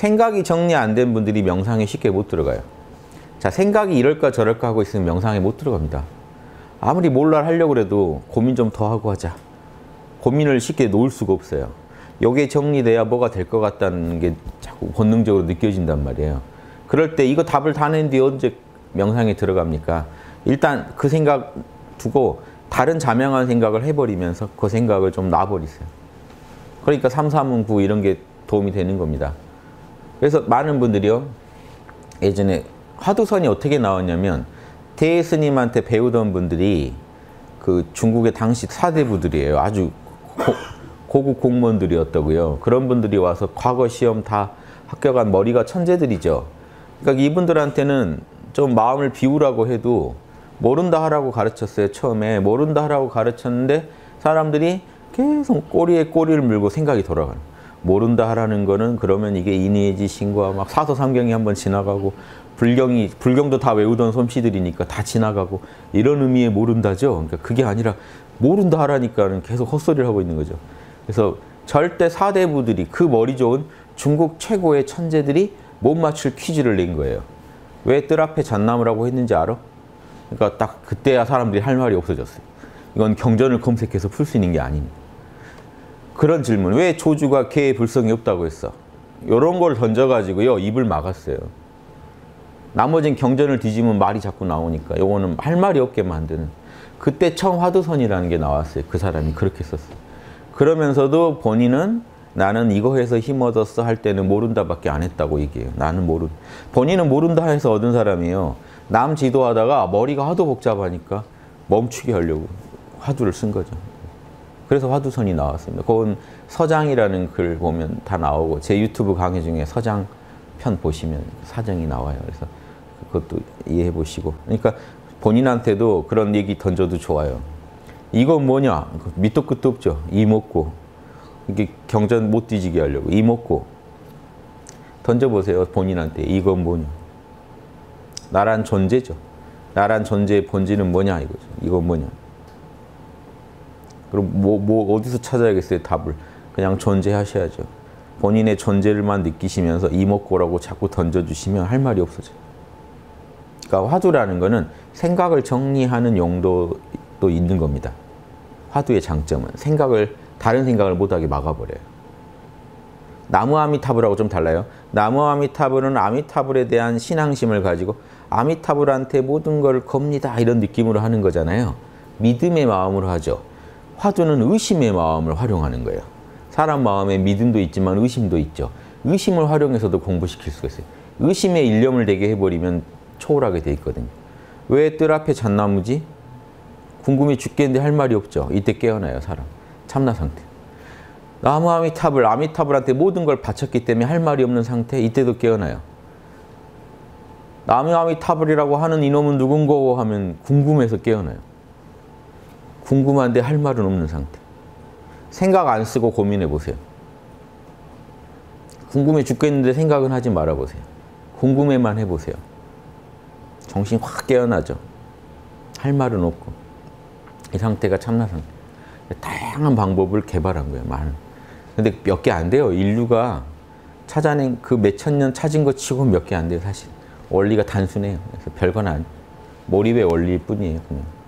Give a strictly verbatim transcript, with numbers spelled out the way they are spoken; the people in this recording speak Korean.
생각이 정리 안 된 분들이 명상에 쉽게 못 들어가요. 자, 생각이 이럴까 저럴까 하고 있으면 명상에 못 들어갑니다. 아무리 몰라를 하려고 해도 고민 좀 더 하고 하자. 고민을 쉽게 놓을 수가 없어요. 요게 정리돼야 뭐가 될 것 같다는 게 자꾸 본능적으로 느껴진단 말이에요. 그럴 때 이거 답을 다 낸 뒤에 언제 명상에 들어갑니까? 일단 그 생각 두고 다른 자명한 생각을 해버리면서 그 생각을 좀 놔버리세요. 그러니까 삼삼은구 이런 게 도움이 되는 겁니다. 그래서 많은 분들이요, 예전에 화두선이 어떻게 나왔냐면 대스님한테 배우던 분들이 그 중국의 당시 사대부들이에요. 아주 고, 고급 공무원들이었다고요. 그런 분들이 와서 과거 시험 다 합격한 머리가 천재들이죠. 그러니까 이분들한테는 좀 마음을 비우라고 해도 모른다 하라고 가르쳤어요. 처음에 모른다 하라고 가르쳤는데 사람들이 계속 꼬리에 꼬리를 물고 생각이 돌아가요. 모른다 하라는 거는 그러면 이게 인의의 신과 막 사서삼경이 한번 지나가고 불경이 불경도 다 외우던 솜씨들이니까 다 지나가고 이런 의미의 모른다죠. 그러니까 그게 아니라 모른다 하라니까는 계속 헛소리를 하고 있는 거죠. 그래서 절대 사대부들이 그 머리 좋은 중국 최고의 천재들이 못 맞출 퀴즈를 낸 거예요. 왜 뜰 앞에 잣나무라고 했는지 알아? 그러니까 딱 그때야 사람들이 할 말이 없어졌어요. 이건 경전을 검색해서 풀 수 있는 게 아닙니다. 그런 질문, 왜 조주가 개의 불성이 없다고 했어? 이런 걸 던져가지고요, 입을 막았어요. 나머지는 경전을 뒤지면 말이 자꾸 나오니까 요거는 할 말이 없게 만드는. 그때 처음 화두선이라는 게 나왔어요. 그 사람이 그렇게 썼어요. 그러면서도 본인은 나는 이거 해서 힘 얻었어 할 때는 모른다밖에 안 했다고 얘기해요. 나는 모른. 본인은 모른다 해서 얻은 사람이에요. 남 지도하다가 머리가 하도 복잡하니까 멈추게 하려고 화두를 쓴 거죠. 그래서 화두선이 나왔습니다. 그건 서장이라는 글 보면 다 나오고 제 유튜브 강의 중에 서장 편 보시면 사정이 나와요. 그래서 그것도 이해해 보시고. 그러니까 본인한테도 그런 얘기 던져도 좋아요. 이건 뭐냐? 밑도 끝도 없죠. 이목구. 이게 경전 못 뒤지게 하려고. 이목구. 던져보세요. 본인한테. 이건 뭐냐? 나란 존재죠. 나란 존재의 본질은 뭐냐 이거죠. 이건 뭐냐? 그럼 뭐, 뭐 어디서 찾아야겠어요? 답을. 그냥 존재하셔야죠. 본인의 존재를만 느끼시면서 이목구라고 자꾸 던져주시면 할 말이 없어져요. 그러니까 화두라는 거는 생각을 정리하는 용도도 있는 겁니다. 화두의 장점은 생각을 다른 생각을 못하게 막아버려요. 나무 아미타불하고 좀 달라요. 나무 아미타불은 아미타불에 대한 신앙심을 가지고 아미타불한테 모든 걸 겁니다 이런 느낌으로 하는 거잖아요. 믿음의 마음으로 하죠. 화두는 의심의 마음을 활용하는 거예요. 사람 마음에 믿음도 있지만 의심도 있죠. 의심을 활용해서도 공부시킬 수가 있어요. 의심에 일념을 되게 해버리면 초월하게 돼 있거든요. 왜 뜰 앞에 잣나무지? 궁금해 죽겠는데 할 말이 없죠. 이때 깨어나요, 사람. 참나 상태. 나무 아미타불, 아미타불한테 모든 걸 바쳤기 때문에 할 말이 없는 상태, 이때도 깨어나요. 나무 아미타불이라고 하는 이놈은 누군고 하면 궁금해서 깨어나요. 궁금한데 할 말은 없는 상태. 생각 안 쓰고 고민해 보세요. 궁금해 죽겠는데 생각은 하지 말아 보세요. 궁금해만 해보세요. 정신이 확 깨어나죠. 할 말은 없고. 이 상태가 참나 상태. 다양한 방법을 개발한 거예요. 많은. 근데 몇 개 안 돼요. 인류가 찾아낸 그 몇천 년 찾은 것 치고 몇 개 안 돼요. 사실. 원리가 단순해요. 그래서 별건 아니에요. 몰입의 원리일 뿐이에요. 그냥.